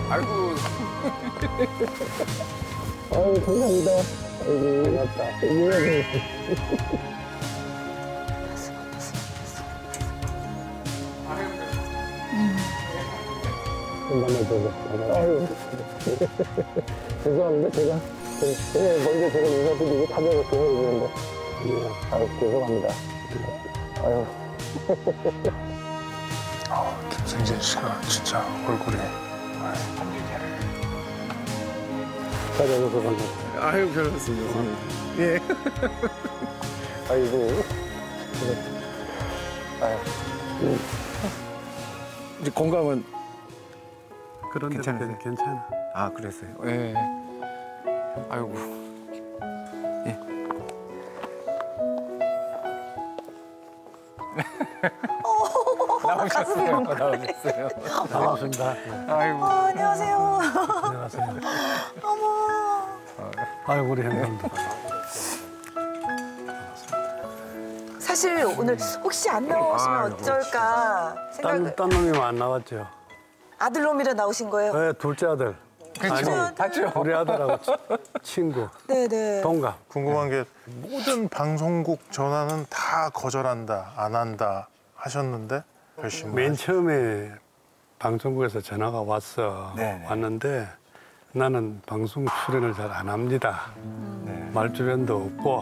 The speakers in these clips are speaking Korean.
아이고. 아유, 감사합니다. 아이고, 맞다. 아유, 죄송합니다. 제가 먼저 제가 인사드리고 타자고 보내드렸는데, 아유, 죄송합니다. 아유. 김승진 씨가 진짜 얼굴이. 찾아줘서 감사합니다. 아유, 별 말씀이요. 예. 아이고. 아유. 이제 건강은 그런데 괜찮으세요? 괜찮아. 아, 그랬어요. 예. 아이고. 예. 나오셨어요. 나오셨어요. 반갑습니다. 아이고. 안녕하세요. 안녕하세요. 어머. 아이고, 우리 형님도. 사실 오늘 혹시 안 나오시면 아이고, 어쩔까 생각. 딴 놈이면 안 나왔죠. 아들놈이라 나오신 거예요? 네, 둘째 아들. 그렇죠. 봤죠? 우리 아들하고 친구, 네네. 동갑. 궁금한 게 모든 방송국 전화는 다 거절한다, 안 한다 하셨는데 결심. 맨 처음에 방송국에서 전화가 왔어. 네네. 왔는데 나는 방송 출연을 잘 안 합니다. 네. 말주변도 없고.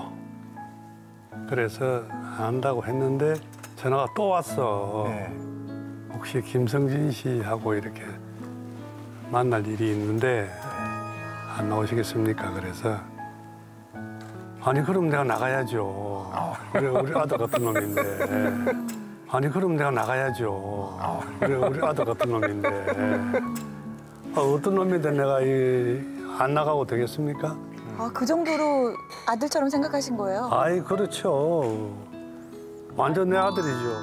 그래서 안 한다고 했는데 전화가 또 왔어. 네. 혹시 김성진 씨하고 이렇게 만날 일이 있는데 안 나오시겠습니까? 그래서 아니 그럼 내가 나가야죠. 우리 아들 같은 놈인데. 아니 그럼 내가 나가야죠. 우리 아들 같은 놈인데. 어떤 놈인데 내가 안 나가고 되겠습니까? 아, 그 정도로 아들처럼 생각하신 거예요? 아이 그렇죠. 완전 내 아들이죠.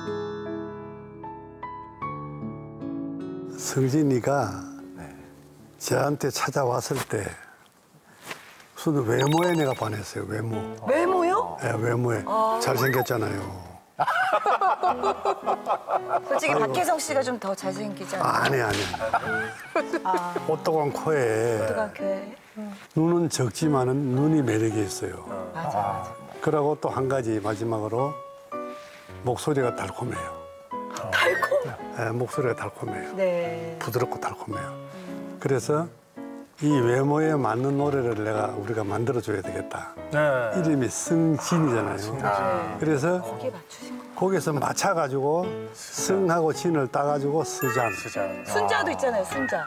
성진이가 저한테 찾아왔을 때 무슨 외모에 내가 반했어요. 외모. 외모요? 네, 외모에. 잘생겼잖아요. 솔직히 박혜성 씨가 좀 더 잘생기잖아요. 아니. 아, 오똑한 코에 어떡하게. 눈은 적지만은 눈이 매력이 있어요. 맞아. 그러고 또 한 가지 마지막으로 목소리가 달콤해요. 달콤? 네, 목소리가 달콤해요. 네. 부드럽고 달콤해요. 그래서 이 외모에 맞는 노래를 우리가 만들어줘야 되겠다. 네. 이름이 승진이잖아요. 그래서 거기에 맞추신 거. 거기서 맞춰가지고 승하고 진을 따가지고 스잔. 순자도 있잖아요, 순자.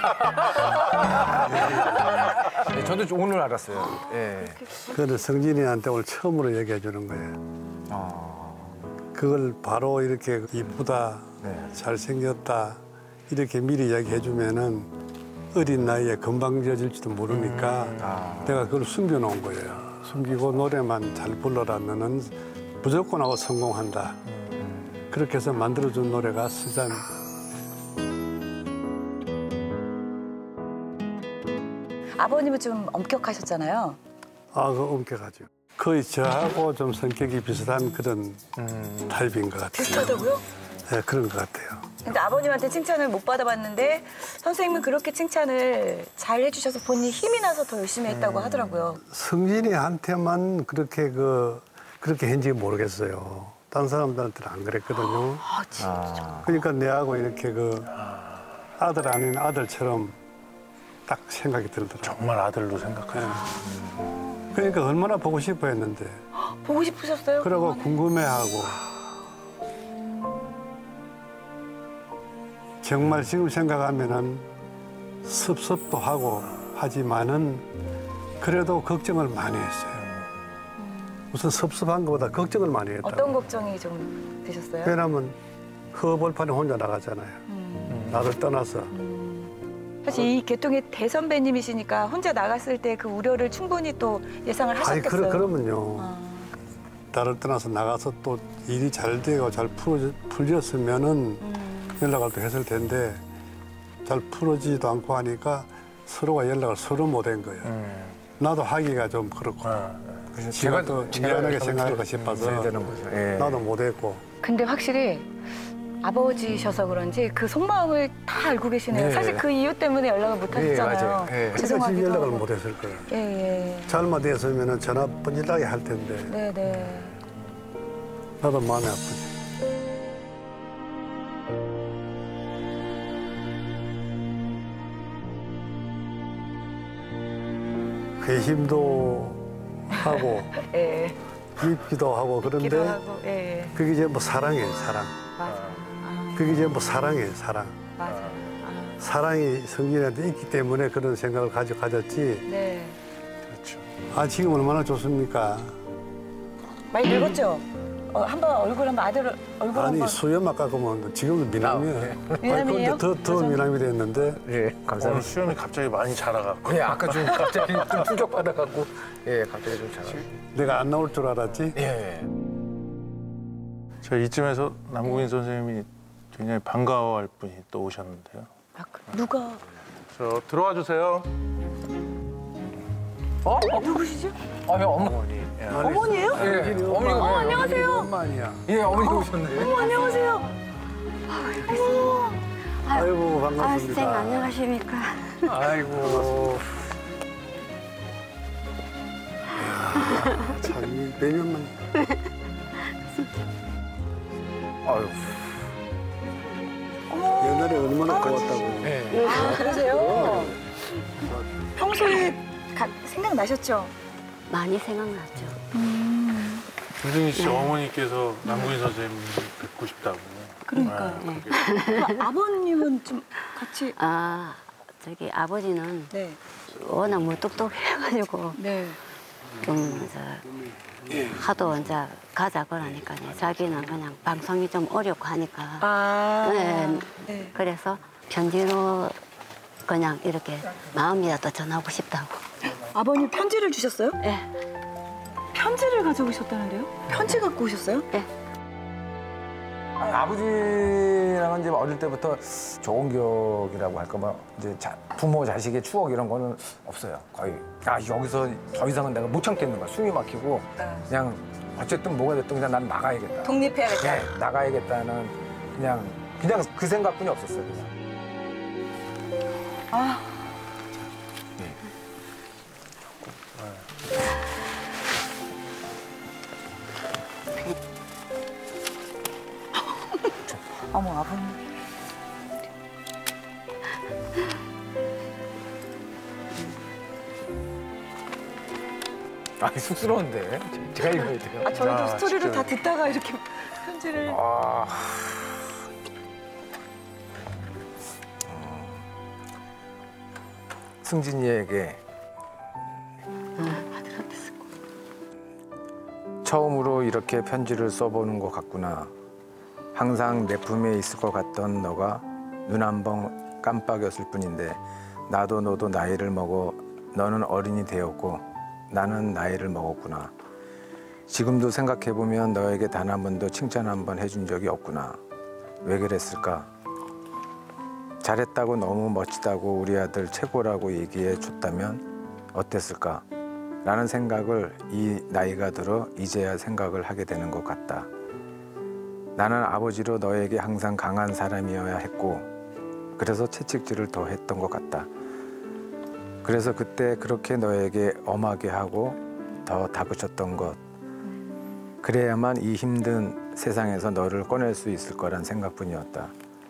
네, 저도 오늘 알았어요. 예. 그거는 성진이한테 오늘 처음으로 얘기해 주는 거예요. 그걸 바로 이렇게 이쁘다, 네. 잘생겼다 이렇게 미리 얘기해 주면은 어린 나이에 금방 지어질지도 모르니까 내가 그걸 숨겨놓은 거예요. 숨기고 노래만 잘 불러라. 너는 무조건 하고 성공한다. 그렇게 해서 만들어준 노래가 스잔. 아버님은 좀 엄격하셨잖아요. 그 엄격하죠. 거의 저하고 좀 성격이 비슷한 그런 타입인 것 같아요. 비슷하다고요? 네, 그런 것 같아요. 근데 아버님한테 칭찬을 못 받아봤는데 선생님은 그렇게 칭찬을 잘 해주셔서 본인이 힘이 나서 더 열심히 했다고 하더라고요. 성진이한테만 그렇게 했는지 모르겠어요. 딴 사람들한테는 안 그랬거든요. 아, 진짜. 그러니까 내하고 이렇게 아들 아닌 아들처럼 딱 생각이 들더라고요. 정말 아들로 생각해요. 그러니까 얼마나 보고 싶어 했는데. 보고 싶으셨어요? 그러고 궁금해하고. 정말 지금 생각하면은 섭섭도 하고 하지만은 그래도 걱정을 많이 했어요. 우선 섭섭한 것보다 걱정을 많이 했다고. 어떤 걱정이 좀 되셨어요? 왜냐면 허벌판에 혼자 나가잖아요. 나를 떠나서. 사실 이 계통의 대선배님이시니까 혼자 나갔을 때 그 우려를 충분히 또 예상을 하셨겠어요. 그러면요. 나를 떠나서 나가서 또 일이 잘 되고 잘 풀렸으면은 연락을 또 했을 텐데 잘 풀어지지도 않고 하니까 서로가 연락을 서로 못 한 거예요. 나도 하기가 좀 그렇고. 제가 또 미안하게 생각할까 싶어서 되는 거죠. 예. 나도 못 했고. 근데 확실히 아버지셔서 그런지 그 속마음을 다 알고 계시네요. 네. 사실 그 이유 때문에 연락을 못 네, 하셨잖아요. 맞아요. 네. 그래서 죄송하기도 연락을 하고. 못 했을 거예요. 예, 예. 잘못했으면 전화 번질나게 할 텐데 네, 네. 나도 마음이 아프지. 회심도 하고 예. 믿기도 하고 그런데 기도하고, 예, 예. 그게 전부 사랑이에요, 사랑. 맞아요. 아, 그게 전부 사랑이에요, 사랑. 맞아요. 아, 사랑이 성진한테 있기 때문에 그런 생각을 가졌지. 네. 그렇죠. 아, 지금 얼마나 좋습니까? 많이 늙었죠? 한번 얼굴 한번 아들 얼굴 아니, 한번. 수염만 깎으면 지금도 미남이에요. 미남이에요? 근데 더 미남이 됐는데 예, 오늘 감사합니다. 수염이 갑자기 많이 자라갖고. 예, 아까 좀 갑자기 좀 충격받아갖고, 예, 갑자기 좀 잘. 내가 안 나올 줄 알았지. 예. 제가 이쯤에서 남궁인 선생님이 굉장히 반가워할 분이 또 오셨는데요. 아, 누가? 저 들어와 주세요. 누구시죠? 형, 어머니. 예. 어머니예요? 예, 어머니가 왜? 안녕하세요. 엄마 아니야. 예, 어머니 오셨네. 어머, 안녕하세요. 아이고, 아, 반갑습니다. 선생님 안녕하십니까? 아이고. 참, 몇 년만. 아유. 옛날에 얼마나 고웠다고. 예. 아, 그러세요? 평소에 생각나셨죠? 많이 생각났죠. 김승희 씨 어머니께서 남궁인 선생님 뵙고 싶다고. 그러니까요. 그게 아버님은 좀 같이. 아, 저기 아버지는 네. 워낙 무뚝뚝해가지고 네. 좀 하도 이제 가자 그러니까 자기는 그냥 방송이 좀 어렵고 하니까 아. 네. 네. 그래서 편지로 그냥 이렇게 마음이라도 전하고 싶다고. 아버님 편지를 주셨어요? 예, 편지를 가져오셨다는데요? 편지 갖고 오셨어요? 예. 아버지랑은 이제 어릴 때부터 좋은 기억이라고 할까 봐 이제 부모 자식의 추억 이런 거는 없어요. 거의. 아, 여기서 더 이상은 내가 못 참겠는 거야. 숨이 막히고 그냥 어쨌든 뭐가 됐든 그냥 난 나가야겠다. 독립해야겠다. 네, 나가야겠다는 그냥 그 생각뿐이 없었어요. 그냥. 아. 어머, 아버님. 아, 쑥스러운데. 제가 읽어야 돼요. 아, 저희도 아, 스토리를 진짜. 다 듣다가 이렇게 편지를. 아. 승진이에게 처음으로 이렇게 편지를 써보는 것 같구나. 항상 내 품에 있을 것 같던 너가 눈 한 번 깜빡였을 뿐인데 나도 너도 나이를 먹어 너는 어른이 되었고 나는 나이를 먹었구나. 지금도 생각해보면 너에게 단 한 번도 칭찬 한 번 해준 적이 없구나. 왜 그랬을까? 잘했다고 너무 멋지다고 우리 아들 최고라고 얘기해 줬다면 어땠을까? 라는 생각을 이 나이가 들어 이제야 생각을 하게 되는 것 같다. 나는 아버지로 너에게 항상 강한 사람이어야 했고 그래서 채찍질을 더 했던 것 같다. 그래서 그때 그렇게 너에게 엄하게 하고 더 다그쳤던 것. 그래야만 이 힘든 세상에서 너를 꺼낼 수 있을 거란 생각뿐이었다.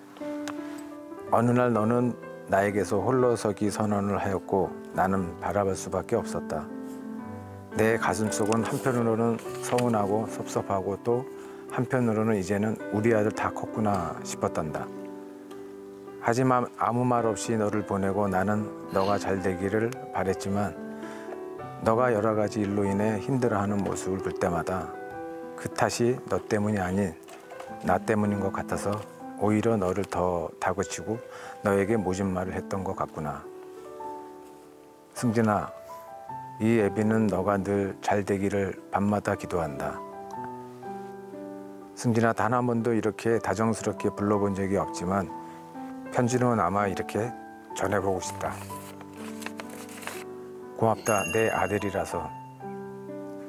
어느 날 너는 나에게서 홀로서기 선언을 하였고 나는 바라볼 수밖에 없었다. 내 가슴속은 한편으로는 서운하고 섭섭하고 또 한편으로는 이제는 우리 아들 다 컸구나 싶었단다. 하지만 아무 말 없이 너를 보내고 나는 너가 잘 되기를 바랬지만 너가 여러 가지 일로 인해 힘들어하는 모습을 볼 때마다 그 탓이 너 때문이 아닌 나 때문인 것 같아서 오히려 너를 더 다그치고 너에게 모진 말을 했던 것 같구나. 승진아, 이 애비는 너가 늘 잘 되기를 밤마다 기도한다. 승진아, 단 한 번도 이렇게 다정스럽게 불러본 적이 없지만 편지로는 아마 이렇게 전해보고 싶다. 고맙다, 내 아들이라서.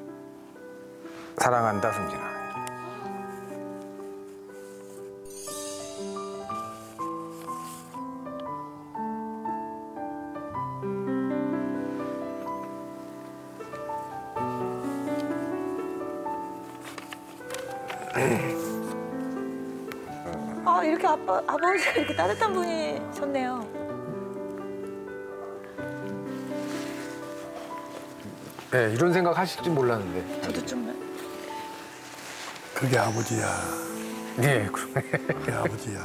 사랑한다, 승진아. 아, 이렇게 아버지가 이렇게 따뜻한 분이셨네요. 네, 이런 생각 하실 줄 몰랐는데. 저도 좀. 그게 아버지야. 네, 그러네. 그게 아버지야.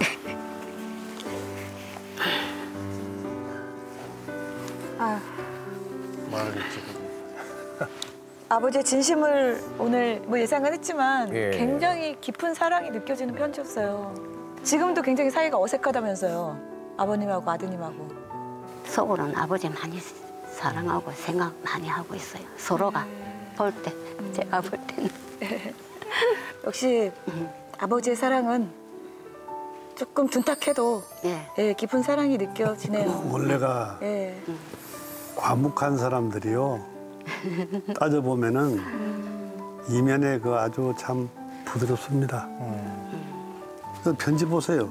아, 말하겠지. 아버지의 진심을 오늘 뭐 예상은 했지만 예. 굉장히 깊은 사랑이 느껴지는 편지였어요. 지금도 굉장히 사이가 어색하다면서요. 아버님하고 아드님하고. 속으로는 아버지 많이 사랑하고 생각 많이 하고 있어요. 서로가 볼 때, 제가 볼 때는. 역시 아버지의 사랑은 조금 둔탁해도 예. 예, 깊은 사랑이 느껴지네요. 원래가 예. 과묵한 사람들이요. 따져보면은 이면에 그 아주 참 부드럽습니다. 그 편지 보세요.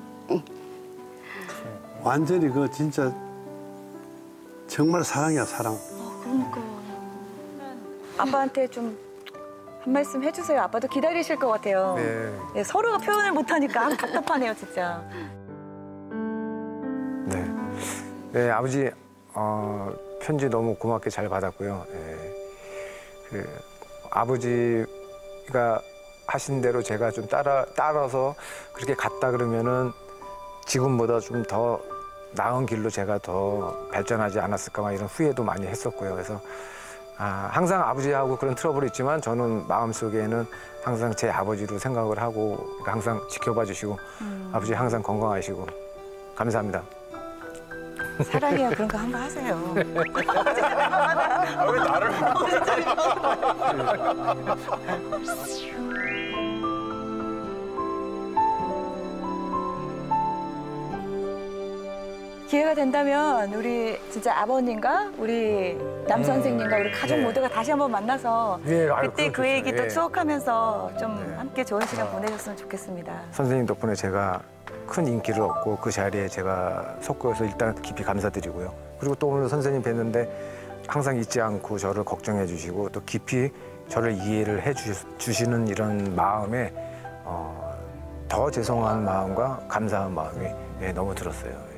완전히 그 진짜 정말 사랑이야, 사랑. 그러니까요. 아빠한테 좀 한 말씀 해주세요. 아빠도 기다리실 것 같아요. 네. 예, 서로가 표현을 못하니까 답답하네요, 진짜. 네. 네, 아버지 편지 너무 고맙게 잘 받았고요. 예. 그 아버지가 하신 대로 제가 좀 따라서 그렇게 갔다 그러면은 지금보다 좀 더 나은 길로 제가 더 발전하지 않았을까 막 이런 후회도 많이 했었고요. 그래서 항상 아버지하고 그런 트러블이 있지만 저는 마음속에는 항상 제 아버지로 생각을 하고 항상 지켜봐 주시고 아버지 항상 건강하시고 감사합니다. 사랑해요. 그런 거 한번 하세요. 왜 나를 기회가 된다면 우리 진짜 아버님과 우리 남 선생님과 우리 가족 네. 모두가 다시 한번 만나서 네, 아유, 그때 그 그렇겠죠. 얘기 또 예. 추억하면서 좀 네. 함께 좋은 시간 보내셨으면 좋겠습니다. 선생님 덕분에 제가 큰 인기를 얻고 그 자리에 제가 섰고서 일단 깊이 감사드리고요. 그리고 또 오늘 선생님 뵀는데 항상 잊지 않고 저를 걱정해 주시고 또 깊이 저를 이해를 해 주시는 이런 마음에 더 죄송한 마음과 감사한 마음이 너무 들었어요.